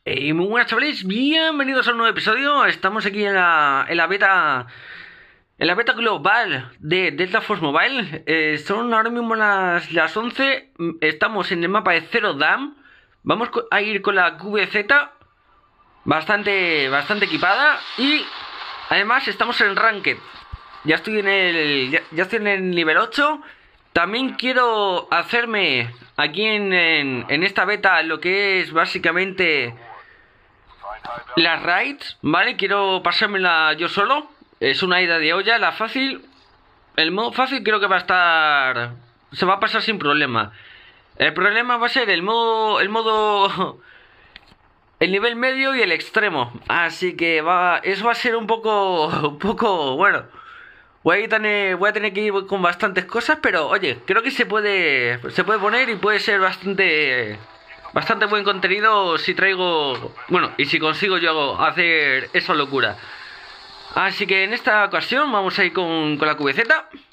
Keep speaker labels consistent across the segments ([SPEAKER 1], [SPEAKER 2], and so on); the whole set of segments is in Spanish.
[SPEAKER 1] Muy buenas chavales, bienvenidos a un nuevo episodio. Estamos aquí en la beta. En la beta global de Delta Force Mobile. Son ahora mismo las 11. Estamos en el mapa de Zero Dam. Vamos a ir con la QBZ. Bastante equipada. Y además estamos en Ranked. Ya estoy ya estoy en el nivel 8. También quiero hacerme aquí en esta beta lo que es básicamente las raids, ¿vale? Quiero pasármela yo solo. Es una ida de olla, la fácil. El modo fácil creo que va a estar... Se va a pasar sin problema. El problema va a ser el modo... El nivel medio y el extremo. Así que eso va a ser un poco, bueno. Voy a tener que ir con bastantes cosas, pero oye, creo que se puede poner y puede ser bastante buen contenido si traigo, bueno, y si consigo yo hacer esa locura. Así que en esta ocasión vamos a ir con la QBZ.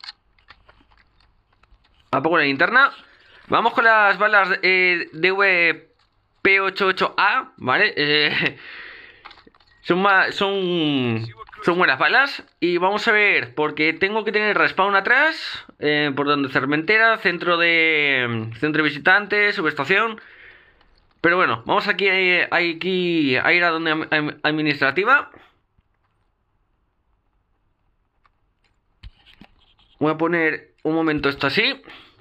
[SPEAKER 1] Apago la linterna. Vamos con las balas DVP88A, ¿vale? Son buenas balas. Y vamos a ver, porque tengo que tener respawn atrás, por donde Cermentera, centro de visitantes, subestación. Pero bueno, vamos aquí a ir a donde administrativa. Voy a poner un momento esto así.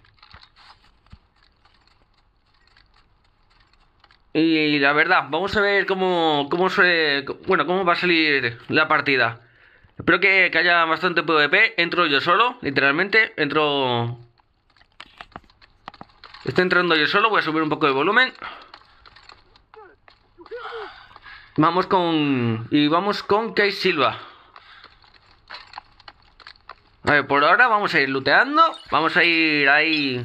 [SPEAKER 1] Y la verdad, vamos a ver cómo va a salir la partida. Espero que haya bastante PvP. Entro yo solo, literalmente. Estoy entrando yo solo, voy a subir un poco de volumen. Vamos con Case Silva. A ver, por ahora vamos a ir looteando. Vamos a ir ahí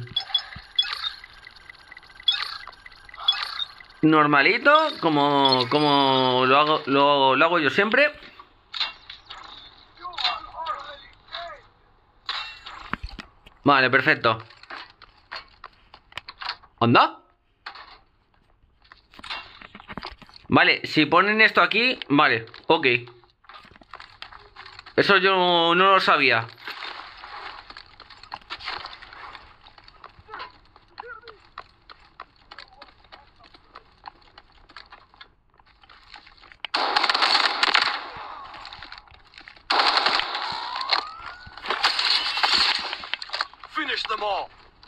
[SPEAKER 1] normalito, como lo hago yo siempre. Vale, perfecto. ¿Anda? Vale, si ponen esto aquí, vale, ok. Eso yo no lo sabía.
[SPEAKER 2] Finish them all.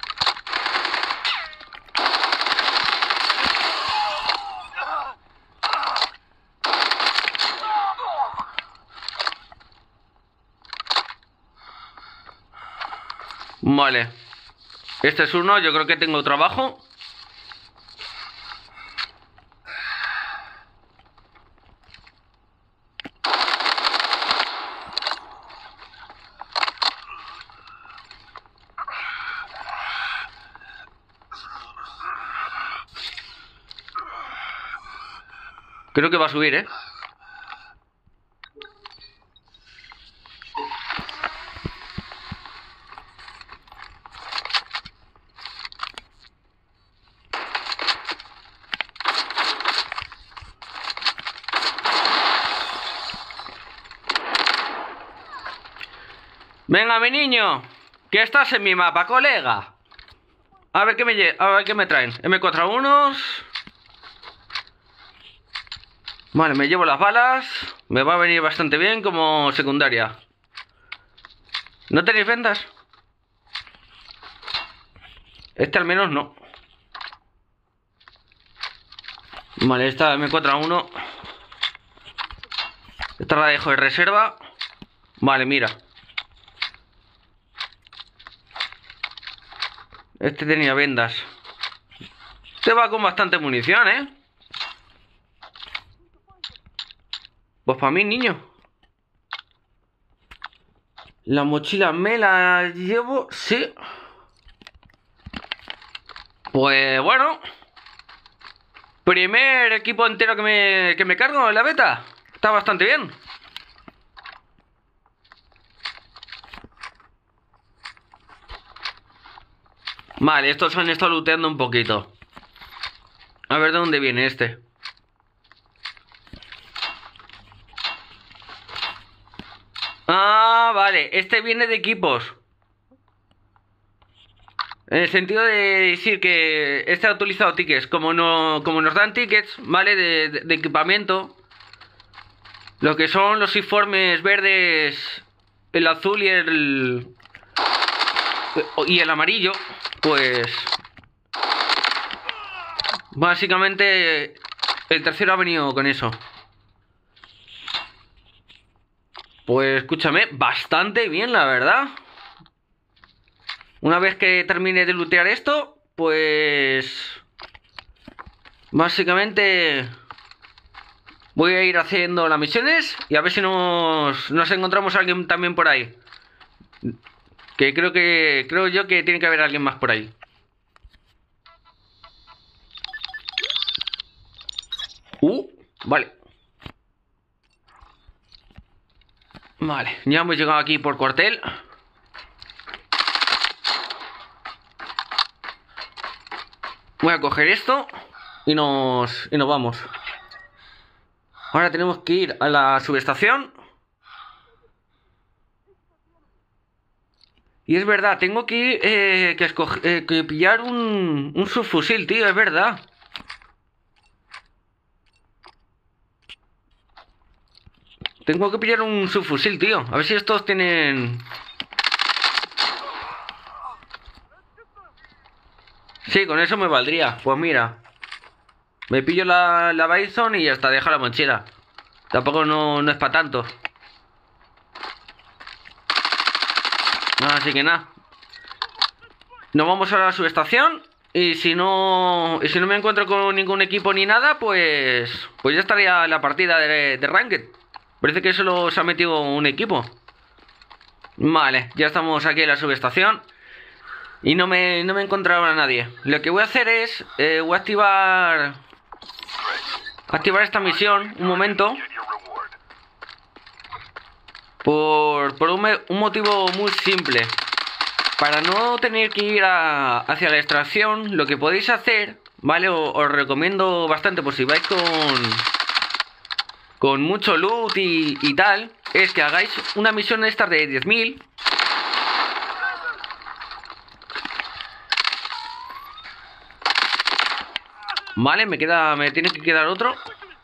[SPEAKER 1] Vale. Este es uno, yo creo que tengo trabajo. Creo que va a subir, ¿eh? Venga, mi niño, que estás en mi mapa, colega. A ver qué me traen. M4A1. Vale, me llevo las balas. Me va a venir bastante bien como secundaria. ¿No tenéis vendas? Este al menos no. Vale, esta M4A1. Esta la dejo de reserva. Vale, mira. Este tenía vendas. Este va con bastante munición, ¿eh? Pues para mí, niño. La mochila me la llevo, sí. Pues bueno. Primer equipo entero que me cargo en la beta. Está bastante bien. Vale, estos han estado looteando un poquito. A ver de dónde viene este. vale, este viene de equipos. En el sentido de decir que este ha utilizado tickets. Como nos dan tickets, ¿vale? De equipamiento. Lo que son los informes verdes, el azul y el amarillo. Pues básicamente el tercero ha venido con eso. Pues escúchame, bastante bien, la verdad. Una vez que termine de lootear esto, pues básicamente voy a ir haciendo las misiones y a ver si nos encontramos a alguien también por ahí. Que creo yo que tiene que haber alguien más por ahí. Vale. Vale, ya hemos llegado aquí por cuartel. Voy a coger esto y nos vamos. Ahora tenemos que ir a la subestación. Y es verdad, tengo que ir, que pillar un subfusil, tío, es verdad. Tengo que pillar un subfusil, tío. A ver si estos tienen... Sí, con eso me valdría. Pues mira, me pillo la Bison y hasta dejo la mochila. Tampoco no es para tanto. Así que nada, nos vamos a la subestación. Y si no me encuentro con ningún equipo ni nada, pues ya estaría la partida de Ranked. Parece que solo se ha metido un equipo. Vale, ya estamos aquí en la subestación. Y no me he encontrado a nadie. Lo que voy a hacer es... voy a activar esta misión un momento. Por un motivo muy simple. Para no tener que ir hacia la extracción, lo que podéis hacer, ¿vale? Os recomiendo bastante, por si vais con mucho loot y tal, es que hagáis una misión de estas de 10.000. Vale, me tiene que quedar otro.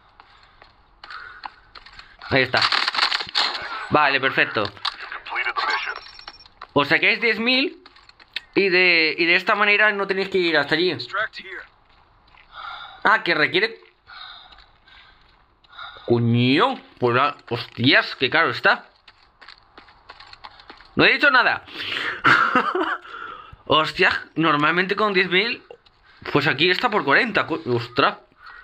[SPEAKER 1] Ahí está. Vale, perfecto. Os sacáis 10.000 y de esta manera no tenéis que ir hasta allí. Ah, que requiere... Coño, pues hostias, qué caro está. No he dicho nada. Hostias, normalmente con 10.000, pues aquí está por 40. Ostras.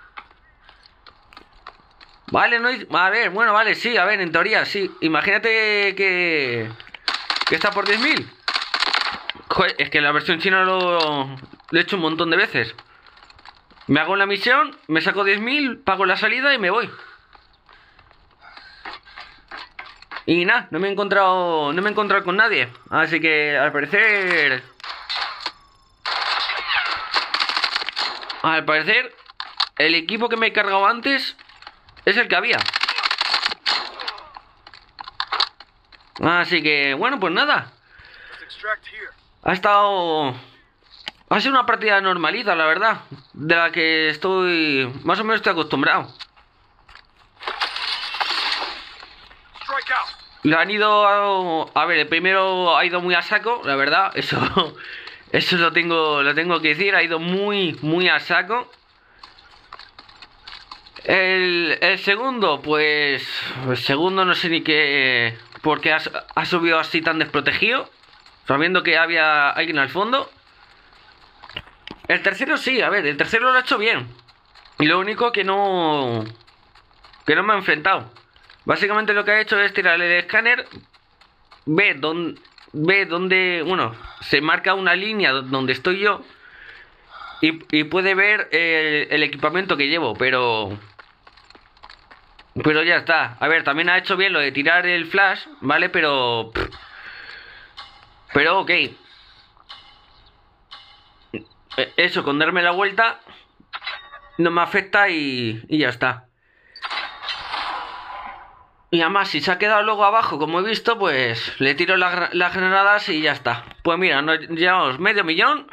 [SPEAKER 1] Vale, no hay... A ver, bueno, vale, sí, a ver, en teoría, sí. Imagínate que está por 10.000. Joder, es que la versión china lo he hecho un montón de veces. Me hago la misión, me saco 10.000, pago la salida y me voy. Y nada, no me he encontrado con nadie. Así que al parecer el equipo que me he cargado antes es el que había. Así que bueno, pues nada. Ha sido una partida normalita, la verdad. De la que más o menos estoy acostumbrado. Lo han ido a ver, el primero ha ido muy a saco, la verdad. Eso lo tengo que decir. Ha ido muy a saco. El segundo, pues... El segundo no sé ni qué... ¿Por qué ha subido así tan desprotegido? Sabiendo que había alguien al fondo. El tercero sí, a ver, el tercero lo ha hecho bien. Y lo único que no me ha enfrentado. Básicamente lo que ha hecho es tirar el escáner. Ve dónde... Bueno, se marca una línea donde estoy yo. Y puede ver el equipamiento que llevo, pero ya está. A ver, también ha hecho bien lo de tirar el flash, ¿vale? Pero ok. Eso, con darme la vuelta no me afecta y ya está. Y además, si se ha quedado luego abajo, como he visto, pues le tiro las granadas y ya está. Pues mira, nos llevamos medio millón.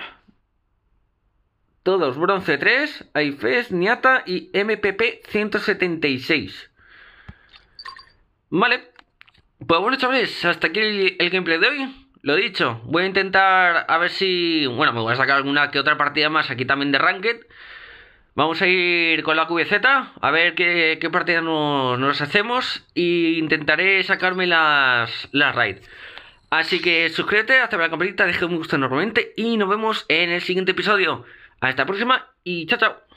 [SPEAKER 1] Todos bronce 3, AIFES, Niata y MPP 176. Vale. Pues bueno, chavales, hasta aquí el gameplay de hoy. Lo dicho, voy a intentar a ver si... Bueno, me voy a sacar alguna que otra partida más aquí también de Ranked. Vamos a ir con la QBZ, a ver qué partida nos hacemos. Y intentaré sacarme las raids. Así que suscríbete, hazte la campanita, deja un gusto enormemente. Y nos vemos en el siguiente episodio. Hasta la próxima y chao, chao.